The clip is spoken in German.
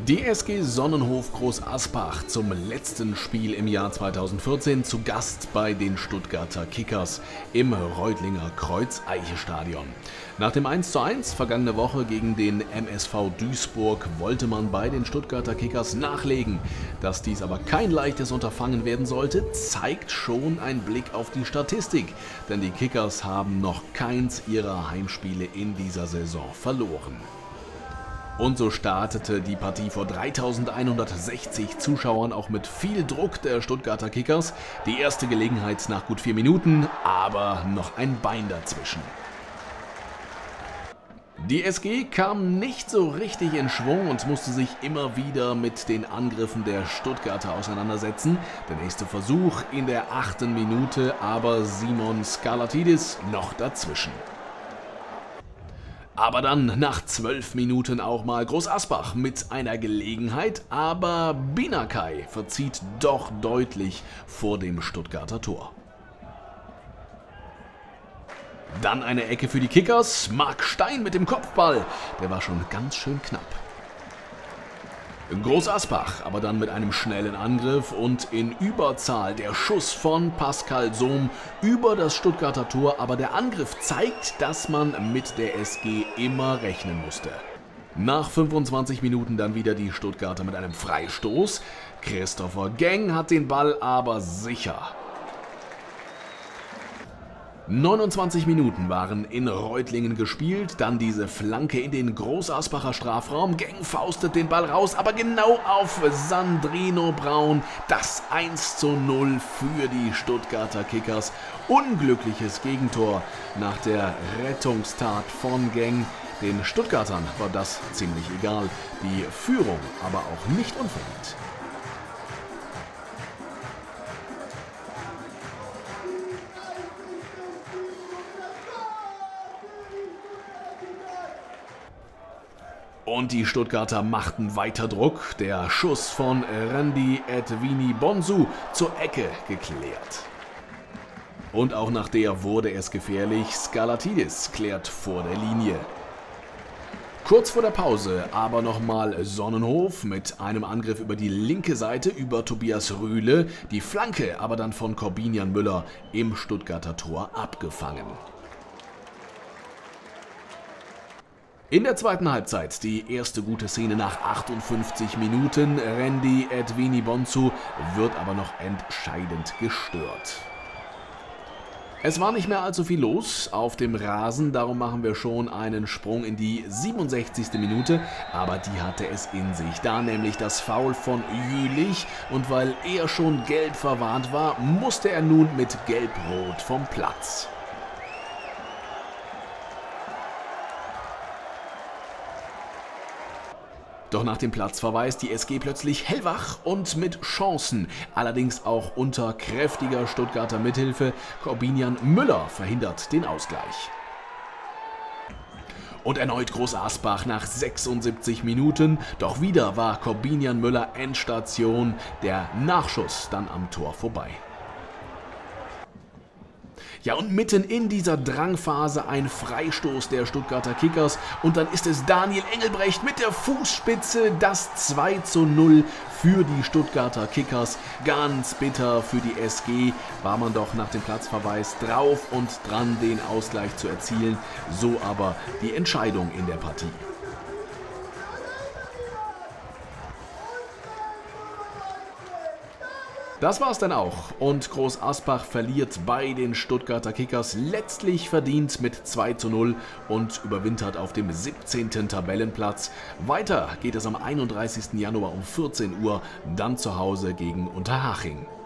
Die SG Sonnenhof Groß Asbach zum letzten Spiel im Jahr 2014 zu Gast bei den Stuttgarter Kickers im Reutlinger Kreuz-Eiche-Stadion. Nach dem 1:1 vergangene Woche gegen den MSV Duisburg wollte man bei den Stuttgarter Kickers nachlegen. Dass dies aber kein leichtes Unterfangen werden sollte, zeigt schon ein Blick auf die Statistik, denn die Kickers haben noch keins ihrer Heimspiele in dieser Saison verloren. Und so startete die Partie vor 3160 Zuschauern auch mit viel Druck der Stuttgarter Kickers. Die erste Gelegenheit nach gut 4 Minuten, aber noch ein Bein dazwischen. Die SG kam nicht so richtig in Schwung und musste sich immer wieder mit den Angriffen der Stuttgarter auseinandersetzen. Der nächste Versuch in der 8. Minute, aber Simon Skarlatidis noch dazwischen. Aber dann nach 12 Minuten auch mal Groß Asbach mit einer Gelegenheit, aber Binakai verzieht doch deutlich vor dem Stuttgarter Tor. Dann eine Ecke für die Kickers, Marc Stein mit dem Kopfball, der war schon ganz schön knapp. Groß Asbach aber dann mit einem schnellen Angriff und in Überzahl der Schuss von Pascal Sohm über das Stuttgarter Tor, aber der Angriff zeigt, dass man mit der SG immer rechnen musste. Nach 25 Minuten dann wieder die Stuttgarter mit einem Freistoß. Christopher Geng hat den Ball aber sicher. 29 Minuten waren in Reutlingen gespielt, dann diese Flanke in den Groß Asbacher Strafraum. Geng faustet den Ball raus, aber genau auf Sandrino Braun. Das 1:0 für die Stuttgarter Kickers. Unglückliches Gegentor nach der Rettungstat von Geng. Den Stuttgartern war das ziemlich egal, die Führung aber auch nicht unverdient. Und die Stuttgarter machten weiter Druck. Der Schuss von Randy Edwini Bonsu zur Ecke geklärt. Und auch nach der wurde es gefährlich. Skarlatidis klärt vor der Linie. Kurz vor der Pause aber nochmal Sonnenhof mit einem Angriff über die linke Seite über Tobias Rühle. Die Flanke aber dann von Corbinian Müller im Stuttgarter Tor abgefangen. In der zweiten Halbzeit die erste gute Szene nach 58 Minuten. Randy Edwini Bonsu wird aber noch entscheidend gestört. Es war nicht mehr allzu viel los auf dem Rasen, darum machen wir schon einen Sprung in die 67. Minute, aber die hatte es in sich. Da nämlich das Foul von Jülich und weil er schon gelb verwarnt war, musste er nun mit Gelb-Rot vom Platz. Doch nach dem Platzverweis die SG plötzlich hellwach und mit Chancen, allerdings auch unter kräftiger Stuttgarter Mithilfe. Corbinian Müller verhindert den Ausgleich. Und erneut Groß Asbach nach 76 Minuten, doch wieder war Corbinian Müller Endstation, der Nachschuss dann am Tor vorbei. Ja, und mitten in dieser Drangphase ein Freistoß der Stuttgarter Kickers und dann ist es Daniel Engelbrecht mit der Fußspitze, das 2:0 für die Stuttgarter Kickers. Ganz bitter für die SG, war man doch nach dem Platzverweis drauf und dran, den Ausgleich zu erzielen, so aber die Entscheidung in der Partie. Das war's dann auch und Groß Asbach verliert bei den Stuttgarter Kickers letztlich verdient mit 2:0 und überwintert auf dem 17. Tabellenplatz. Weiter geht es am 31. Januar um 14 Uhr, dann zu Hause gegen Unterhaching.